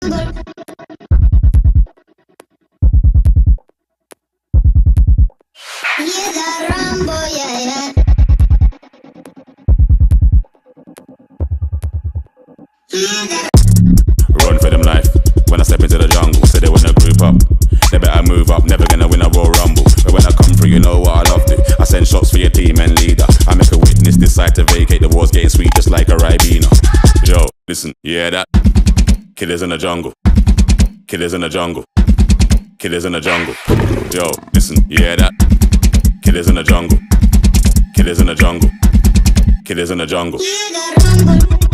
Run for them life. When I step into the jungle, say they wanna group up. They better move up, never gonna win a Royal Rumble. But when I come through, you know what I love to. I send shots for your team and leader. I make a witness decide to vacate. The war's getting sweet just like a Ribena. Yo, listen, you hear that? Killers in the jungle. Killers in the jungle. Killers in the jungle. Yo, listen, you hear that? Killers in the jungle. Killers in the jungle. Killers in the jungle.